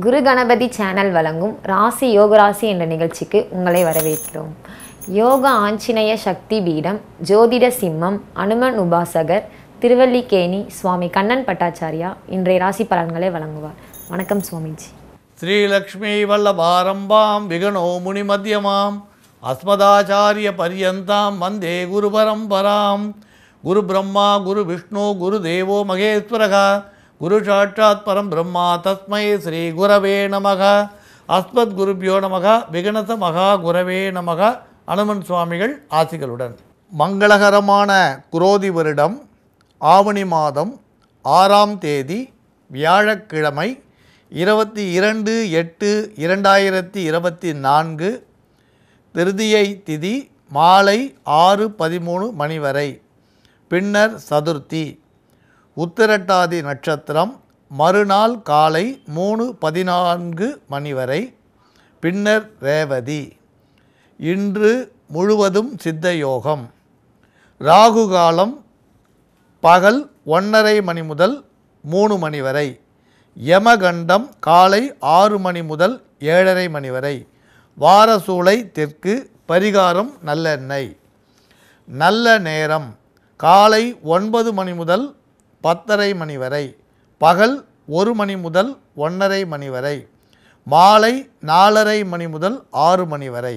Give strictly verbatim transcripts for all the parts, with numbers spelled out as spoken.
குரு Ganapathi channel வழங்கும் ராசி யோகராசி என்ற நிகழ்ச்சிக்கு உங்களை வரவேற்கிறோம். யோக ஆஞ்சநேய சக்தி பீடம், ஜோதிட சிம்மம், அனுமன் உபாசகர், திருவல்லிக்கேணி சுவாமி கண்ணன் பட்டாச்சாரியா இன்றைய ராசி பலன்களை வழங்குவார். வணக்கம் சுவாமிஜி. ஸ்ரீலக்ஷ்மி வல்லபாரம்பாம் விகனோ முனி மத்தியமாம் அஸ்மதாச்சாரிய பரியந்தாம் வந்தே குரு பரம்பராம். குரு பிரம்மா குரு விஷ்ணு குரு தேவோ மகேஸ்வரகா குரு சாட்சாத் பரம் பிரம்மா தஸ்மை ஸ்ரீ குரவே நமக. அஸ்மத் குருபியோ நமக. விகனச மகா குரவே நமக. அனுமன் சுவாமிகள் ஆசிகளுடன். மங்களகரமான குரோதி வருடம் ஆவணி மாதம் ஆறாம் தேதி வியாழக்கிழமை இருபத்தி இரண்டு எட்டு இரண்டாயிரத்தி இருபத்தி நான்கு திருதியை திதி மாலை ஆறு பதிமூணு மணி வரை. பின்னர் சதுர்த்தி. உத்திரட்டாதி நட்சத்திரம் மறுநாள் காலை மூணு பதினான்கு மணி வரை. பின்னர் ரேவதி. இன்று முழுவதும் சித்த யோகம். ராகு காலம் பகல் ஒன்றரை மணி முதல் மூணு மணி வரை. யமகண்டம் காலை ஆறு மணி முதல் ஏழரை மணி வரை. வாரசூலை தெற்கு. பரிகாரம் நல்லெண்ணெய். நல்ல நேரம் காலை ஒன்பது மணி முதல் பத்தரை மணி வரை. பகல் ஒரு மணி முதல் ஒன்றரை மணி வரை. மாலை நாலரை மணி முதல் ஆறு மணி வரை.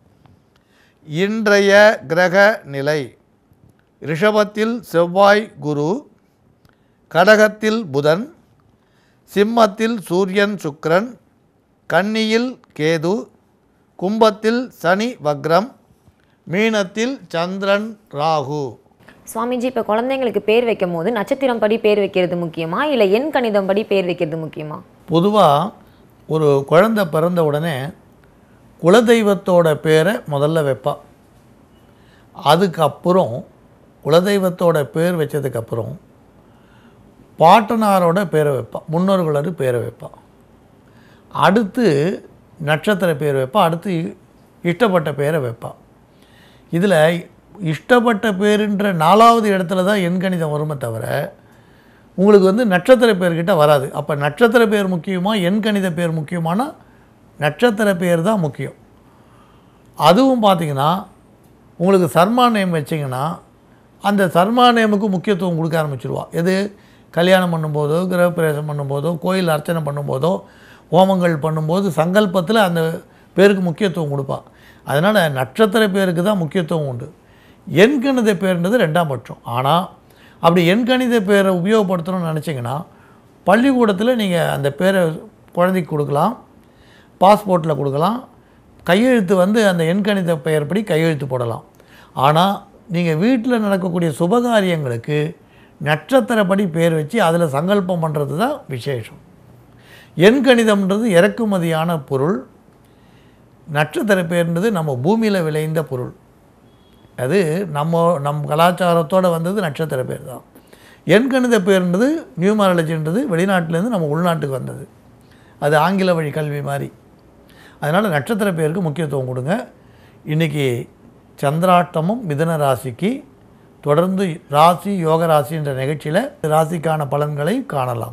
இன்றைய கிரக நிலை: ரிஷபத்தில் செவ்வாய் குரு, கடகத்தில் புதன், சிம்மத்தில் சூரியன் சுக்கிரன், கன்னியில் கேது, கும்பத்தில் சனி வக்ரம், மீனத்தில் சந்திரன் ராகு. சுவாமிஜி, இப்போ குழந்தைங்களுக்கு பேர் வைக்கும் போது நட்சத்திரம் படி பேர் வைக்கிறது முக்கியமா இல்லை எண் கணிதம் படி பேர் வைக்கிறது முக்கியமா? பொதுவாக ஒரு குழந்தை பிறந்த உடனே குலதெய்வத்தோட பேரை முதல்ல வைப்பா. அதுக்கப்புறம் குலதெய்வத்தோட பேர் வச்சதுக்கப்புறம் பாட்டனாரோட பேரை வைப்பா, முன்னோர்களோட பேரை வைப்பா. அடுத்து நட்சத்திர பேர் வைப்பா. அடுத்து இஷ்டப்பட்ட பேரை வைப்பா. இதில் இஷ்டப்பட்ட பேருன்ற நாலாவது இடத்துல தான் எண்கணிதம் வருமே தவிர உங்களுக்கு வந்து நட்சத்திர பேர்கிட்ட வராது. அப்போ நட்சத்திர பேர் முக்கியமா எண்கணித பேர் முக்கியமானா நட்சத்திர பேர் தான் முக்கியம். அதுவும் பார்த்திங்கன்னா உங்களுக்கு சர்மா நேம் வச்சிங்கன்னா அந்த சர்மா நேமுக்கு முக்கியத்துவம் கொடுக்க ஆரம்பிச்சிடுவா. எது கல்யாணம் பண்ணும்போதோ, கிரகப்பிரவேசம் பண்ணும்போதோ, கோயில் அர்ச்சனை பண்ணும்போதோ, ஹோமங்கள் பண்ணும்போது சங்கல்பத்தில் அந்த பேருக்கு முக்கியத்துவம் கொடுப்பா. அதனால் நட்சத்திர பேருக்கு தான் முக்கியத்துவம் உண்டு. எண்கணித பேருன்றது ரெண்டாம் பட்சம். ஆனால் அப்படி எண்கணித பேரை உபயோகப்படுத்தணும்னு நினச்சிங்கன்னா பள்ளிக்கூடத்தில் நீங்கள் அந்த பேரை குழந்தைக்கு கொடுக்கலாம், பாஸ்போர்ட்டில் கொடுக்கலாம், கையெழுத்து வந்து அந்த எண்கணித பெயர்படி கையெழுத்து போடலாம். ஆனால் நீங்கள் வீட்டில் நடக்கக்கூடிய சுபகாரியங்களுக்கு நட்சத்திரப்படி பேர் வச்சு அதில் சங்கல்பம் பண்ணுறது தான் விசேஷம். எண்கணிதம்ன்றது இறக்குமதியான பொருள். நட்சத்திர பேர்ன்றது நம்ம பூமியில் விளைந்த பொருள். அது நம்ம நம் கலாச்சாரத்தோடு வந்தது நட்சத்திர பேர் தான். எண்கணித பேர்ன்றது நியூமராலஜின்றது வெளிநாட்டிலேருந்து நம்ம உள்நாட்டுக்கு வந்தது. அது ஆங்கில வழி கல்வி மாதிரி. அதனால் நட்சத்திர பேருக்கு முக்கியத்துவம் கொடுங்க. இன்றைக்கி சந்திராஷ்டமம் மிதுன ராசிக்கு. தொடர்ந்து ராசி யோக ராசி என்ற நிகழ்ச்சியில் ராசிக்கான பலன்களை காணலாம்.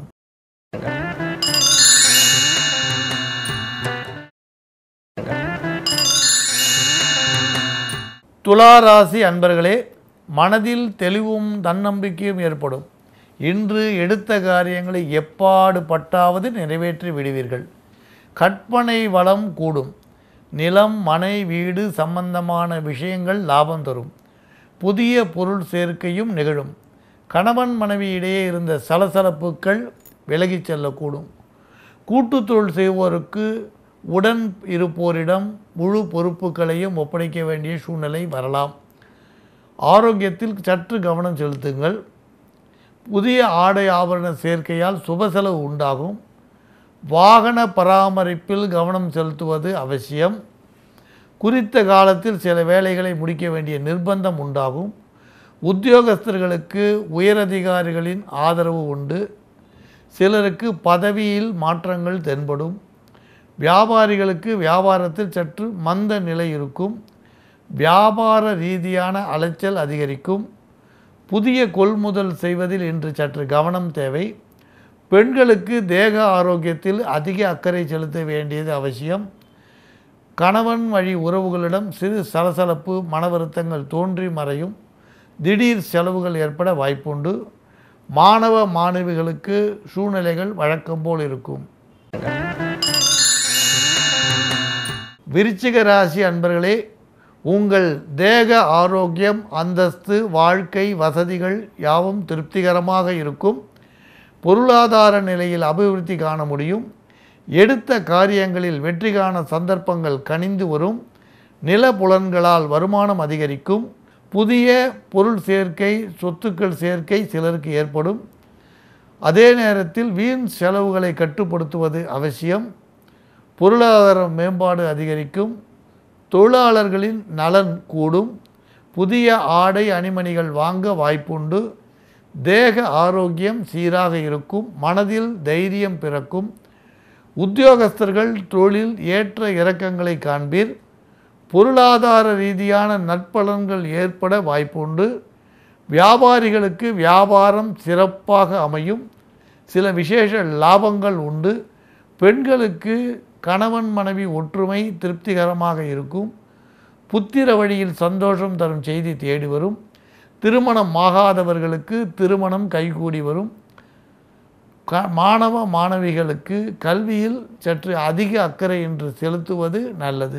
துலா ராசி அன்பர்களே, மனதில் தெளிவும் தன்னம்பிக்கையும் ஏற்படும். இன்று எடுத்த காரியங்களை எப்பாடு பட்டாவது நிறைவேற்றி விடுவீர்கள். கற்பனை வளம் கூடும். நிலம், மனை, வீடு சம்பந்தமான விஷயங்கள் லாபம் தரும். புதிய பொருள் சேர்க்கையும் நிகழும். கணவன் மனைவி இடையே இருந்த சலசலப்புகள் விலகிச் செல்லக்கூடும். கூட்டுத்தொழில் செய்வோருக்கு உடன் இருப்போரிடம் முழு பொறுப்புகளையும் ஒப்படைக்க வேண்டிய சூழ்நிலை வரலாம். ஆரோக்கியத்தில் சற்று கவனம் செலுத்துங்கள். புதிய ஆடை ஆபரண சேர்க்கையால் சுப செலவு உண்டாகும். வாகன பராமரிப்பில் கவனம் செலுத்துவது அவசியம். குறித்த காலத்தில் சில வேலைகளை முடிக்க வேண்டிய நிர்பந்தம் உண்டாகும். உத்தியோகஸ்தர்களுக்கு உயரதிகாரிகளின் ஆதரவு உண்டு. சிலருக்கு பதவியில் மாற்றங்கள் தென்படும். வியாபாரிகளுக்கு வியாபாரத்தில் சற்று மந்த நிலை இருக்கும். வியாபார ரீதியான அலைச்சல் அதிகரிக்கும். புதிய கொள்முதல் செய்வதில் இன்று சற்று கவனம் தேவை. பெண்களுக்கு தேக ஆரோக்கியத்தில் அதிக அக்கறை செலுத்த வேண்டியது அவசியம். கணவன் வழி உறவுகளிடம் சிறு சலசலப்பு, மன வருத்தங்கள் தோன்றி மறையும். திடீர் செலவுகள் ஏற்பட வாய்ப்புண்டு. மாணவ மாணவிகளுக்கு சூழ்நிலைகள் வழக்கம் போல் இருக்கும். விருச்சிக ராசி அன்பர்களே, உங்கள் தேக ஆரோக்கியம், அந்தஸ்து, வாழ்க்கை வசதிகள் யாவும் திருப்திகரமாக இருக்கும். பொருளாதார நிலையில் அபிவிருத்தி காண முடியும். எடுத்த காரியங்களில் வெற்றி காண சந்தர்ப்பங்கள் கனிந்து வரும். நில புலன்களால் வருமானம் அதிகரிக்கும். புதிய பொருள் சேர்க்கை, சொத்துக்கள் சேர்க்கை சிலருக்கு ஏற்படும். அதே நேரத்தில் வீண் செலவுகளை கட்டுப்படுத்துவது அவசியம். பொருளாதார மேம்பாடு அதிகரிக்கும். தொழிலாளர்களின் நலன் கூடும். புதிய ஆடை அணிமணிகள் வாங்க வாய்ப்புண்டு. தேக ஆரோக்கியம் சீராக இருக்கும். மனதில் தைரியம் பிறக்கும். உத்தியோகஸ்தர்கள் தொழில் ஏற்ற இறக்கங்களை காண்பீர். பொருளாதார ரீதியான நற்பலன்கள் ஏற்பட வாய்ப்புண்டு. வியாபாரிகளுக்கு வியாபாரம் சிறப்பாக அமையும். சில விசேஷ லாபங்கள் உண்டு. பெண்களுக்கு கணவன் மனைவி ஒற்றுமை திருப்திகரமாக இருக்கும். புத்திர வழியில் சந்தோஷம் தரும் செய்தி தேடி வரும். திருமணம் ஆகாதவர்களுக்கு திருமணம் கைகூடி வரும். க மாணவ மாணவிகளுக்கு கல்வியில் சற்று அதிக அக்கறை என்று செலுத்துவது நல்லது.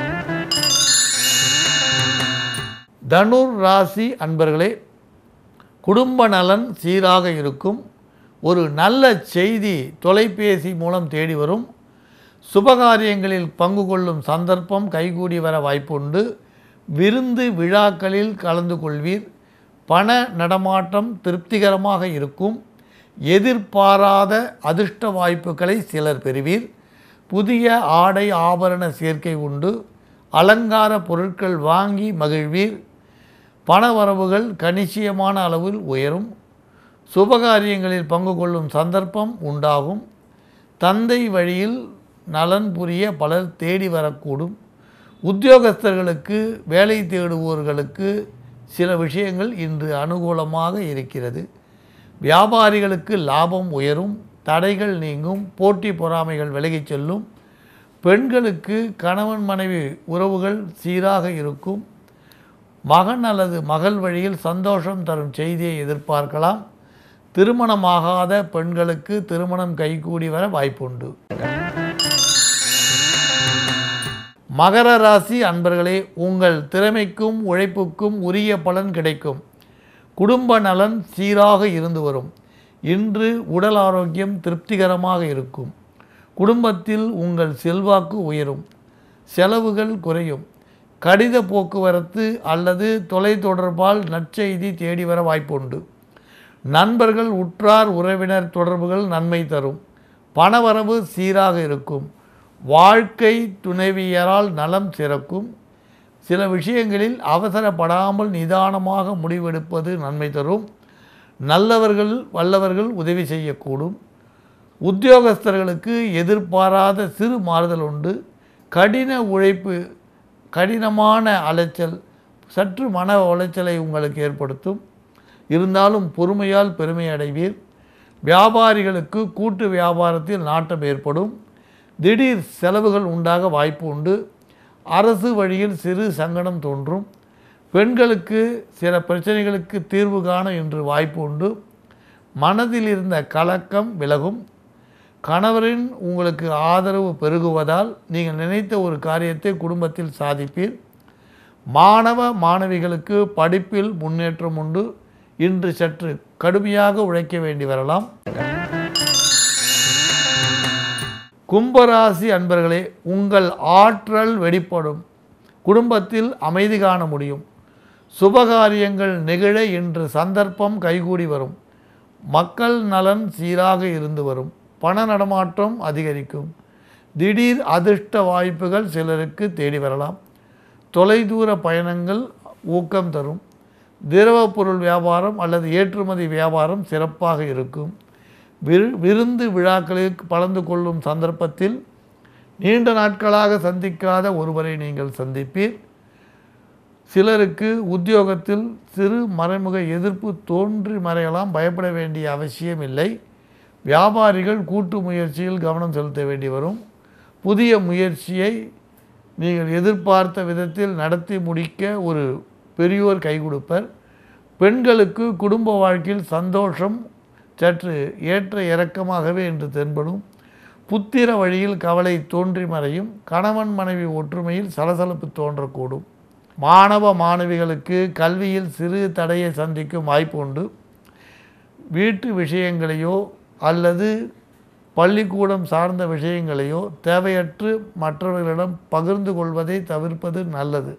தனுர் ராசி அன்பர்களே, குடும்ப நலன் சீராக இருக்கும். ஒரு நல்ல செய்தி தொலைபேசி மூலம் தேடி வரும். சுபகாரியங்களில் பங்கு கொள்ளும் சந்தர்ப்பம் கைகூடி வர வாய்ப்புண்டு. விருந்து விழாக்களில் கலந்து கொள்வீர். பண நடமாட்டம் திருப்திகரமாக இருக்கும். எதிர்பாராத அதிர்ஷ்ட வாய்ப்புகளை சிலர் பெறுவீர். புதிய ஆடை ஆபரண சேர்க்கை உண்டு. அலங்கார பொருட்கள் வாங்கி மகிழ்வீர். பணவரவுகள் கணிசியமான அளவில் உயரும். சுபகாரியங்களில் பங்கு கொள்ளும் சந்தர்ப்பம் உண்டாகும். தந்தை வழியில் நலன் புரிய பலர் தேடி வரக்கூடும். உத்தியோகஸ்தர்களுக்கு, வேலை தேடுவோர்களுக்கு சில விஷயங்கள் இன்று அனுகூலமாக இருக்கிறது. வியாபாரிகளுக்கு லாபம் உயரும். தடைகள் நீங்கும். போட்டி பொறாமைகள் விலகிச் செல்லும். பெண்களுக்கு கணவன் மனைவி உறவுகள் சீராக இருக்கும். மகன் அல்லது மகள் வழியில் சந்தோஷம் தரும் செய்தியை எதிர்பார்க்கலாம். திருமணமாகாத பெண்களுக்கு திருமணம் கைகூடி வர வாய்ப்புண்டு. மகர ராசி அன்பர்களே, உங்கள் திறமைக்கும் உழைப்புக்கும் உரிய பலன் கிடைக்கும். குடும்ப நலன் சீராக இருந்து வரும். இன்று உடல் ஆரோக்கியம் திருப்திகரமாக இருக்கும். குடும்பத்தில் உங்கள் செல்வாக்கு உயரும். செலவுகள் குறையும். கடித போக்குவரத்து அல்லது தொலைத்தொடர்பால் நற்செய்தி தேடி வர வாய்ப்புண்டு. நண்பர்கள், உற்றார் உறவினர் தொடர்புகள் நன்மை தரும். பணவரவு சீராக இருக்கும். வாழ்க்கை துணைவியரால் நலம் சிறக்கும். சில விஷயங்களில் அவசரப்படாமல் நிதானமாக முடிவெடுப்பது நன்மை தரும். நல்லவர்கள் வல்லவர்கள் உதவி செய்யக்கூடும். உத்தியோகஸ்தர்களுக்கு எதிர்பாராத சிறு மாறுதல் உண்டு. கடின உழைப்பு, கடினமான அலைச்சல் சற்று மன உளைச்சலை உங்களுக்கு ஏற்படுத்தும். இருந்தாலும் பொறுமையால் பெருமை அடைவீர். வியாபாரிகளுக்கு கூட்டு வியாபாரத்தில் நாட்டம் ஏற்படும். திடீர் செலவுகள் உண்டாக வாய்ப்பு உண்டு. அரசு வழியில் சிறு சங்கடம் தோன்றும். பெண்களுக்கு சில பிரச்சனைகளுக்கு தீர்வு காண இன்று வாய்ப்பு உண்டு. மனதில் இருந்த கலக்கம் விலகும். கணவரின் உங்களுக்கு ஆதரவு பெருகுவதால் நீங்கள் நினைத்த ஒரு காரியத்தை குடும்பத்தில் சாதிப்பீர். மாணவ மாணவிகளுக்கு படிப்பில் முன்னேற்றம் உண்டு. இன்று சற்று கடுமையாக உழைக்க வேண்டி வரலாம். கும்பராசி அன்பர்களே, உங்கள் ஆற்றல் வெளிப்படும். குடும்பத்தில் அமைதி காண முடியும். சுபகாரியங்கள் நிகழ இன்று சந்தர்ப்பம் கைகூடி வரும். மக்கள் நலன் சீராக இருந்து வரும். பண நடமாட்டம் அதிகரிக்கும். திடீர் அதிர்ஷ்ட வாய்ப்புகள் சிலருக்கு தேடி வரலாம். தொலைதூர பயணங்கள் ஊக்கம் தரும். திரவ பொருள் வியாபாரம் அல்லது ஏற்றுமதி வியாபாரம் சிறப்பாக இருக்கும். விரு விருந்து விழாக்களில் கலந்து கொள்ளும் சந்தர்ப்பத்தில் நீண்ட நாட்களாக சந்திக்காத ஒருவரை நீங்கள் சந்திப்பீர். சிலருக்கு உத்தியோகத்தில் சிறு மறைமுக எதிர்ப்பு தோன்றி மறையலாம். பயப்பட வேண்டிய அவசியம் இல்லை. வியாபாரிகள் கூட்டு முயற்சியில் கவனம் செலுத்த வேண்டி வரும். புதிய முயற்சியை நீங்கள் எதிர்பார்த்த விதத்தில் நடத்தி முடிக்க ஒரு பெரியோர் கை கொடுப்பர். பெண்களுக்கு குடும்ப வாழ்க்கையில் சந்தோஷம் சற்று ஏற்ற இறக்கமாகவே என்று தென்படும். புத்திர வழியில் கவலை தோன்றி மறையும். கணவன் மனைவி ஒற்றுமையில் சலசலப்பு தோன்றக்கூடும். மாணவ மாணவிகளுக்கு கல்வியில் சிறு தடையை சந்திக்கும் வாய்ப்பு உண்டு. வீட்டு விஷயங்களையோ அல்லது பள்ளிக்கூடம் சார்ந்த விஷயங்களையோ தேவையற்று மற்றவர்களிடம் பகிர்ந்து கொள்வதை தவிர்ப்பது நல்லது.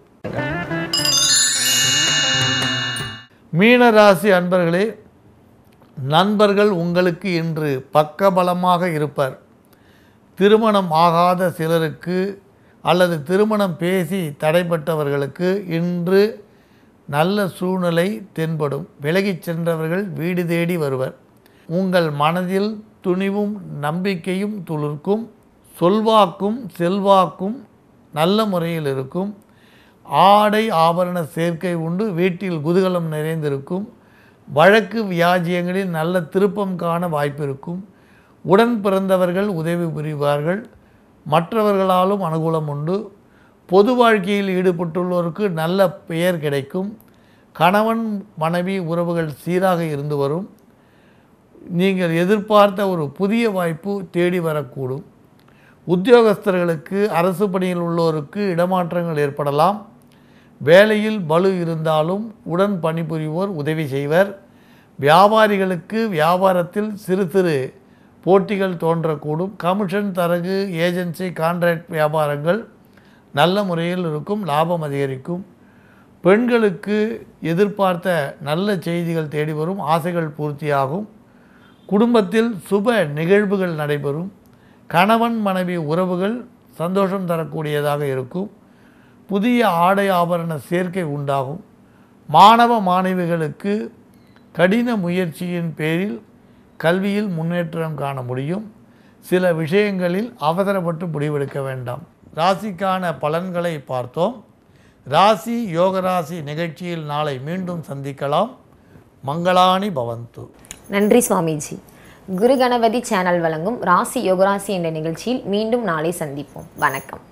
மீனராசி அன்பர்களே, நண்பர்கள் உங்களுக்கு இன்று பக்கபலமாக இருப்பர். திருமணம் ஆகாத சிலருக்கு அல்லது திருமணம் பேசி தடைப்பட்டவர்களுக்கு இன்று நல்ல சூழ்நிலை தென்படும். விலகிச் சென்றவர்கள் வீடு தேடி வருவர். உங்கள் மனதில் துணிவும் நம்பிக்கையும் துளிர்க்கும். சொல்வாக்கும் செல்வாக்கும் நல்ல முறையில் இருக்கும். ஆடை ஆபரண சேர்க்கை உண்டு. வீட்டில் குதூகலம் நிறைந்திருக்கும். வழக்கு வியாஜியங்களில் நல்ல திருப்பம் காண வாய்ப்பு இருக்கும். உடன் பிறந்தவர்கள் உதவி புரிவார்கள். மற்றவர்களாலும் அனுகூலம் உண்டு. பொது வாழ்க்கையில் ஈடுபட்டுள்ளோருக்கு நல்ல பெயர் கிடைக்கும். கணவன் மனைவி உறவுகள் சீராக இருந்து வரும். நீங்கள் எதிர்பார்த்த ஒரு புதிய வாய்ப்பு தேடி வரக்கூடும். உத்தியோகஸ்தர்களுக்கு அரசு பணியில் உள்ளோருக்கு இடமாற்றங்கள் ஏற்படலாம். வேலையில் பளு இருந்தாலும் உடன் பணிபுரிவோர் உதவி செய்வர். வியாபாரிகளுக்கு வியாபாரத்தில் சிறு சிறு போட்டிகள் தோன்றக்கூடும். கமிஷன், தரகு, ஏஜென்சி, கான்ட்ராக்ட் வியாபாரங்கள் நல்ல முறையில் இருக்கும். லாபம் அதிகரிக்கும். பெண்களுக்கு எதிர்பார்த்த நல்ல செய்திகள் தேடி வரும். ஆசைகள் பூர்த்தியாகும். குடும்பத்தில் சுப நிகழ்வுகள் நடைபெறும். கணவன் மனைவி உறவுகள் சந்தோஷம் தரக்கூடியதாக இருக்கும். புதிய ஆடை ஆபரண சேர்க்கை உண்டாகும். மாணவ மாணவிகளுக்கு கடின முயற்சியின் பேரில் கல்வியில் முன்னேற்றம் காண முடியும். சில விஷயங்களில் அவசரப்பட்டு முடிவெடுக்க வேண்டாம். ராசிக்கான பலன்களை பார்த்தோம். ராசி யோகராசி நிகழ்ச்சியில் நாளை மீண்டும் சந்திக்கலாம். மங்களானி பவந்து. நன்றி சுவாமிஜி. குரு கணபதி சேனல் வழங்கும் ராசி யோகராசி என்ற நிகழ்ச்சியில் மீண்டும் நாளை சந்திப்போம். வணக்கம்.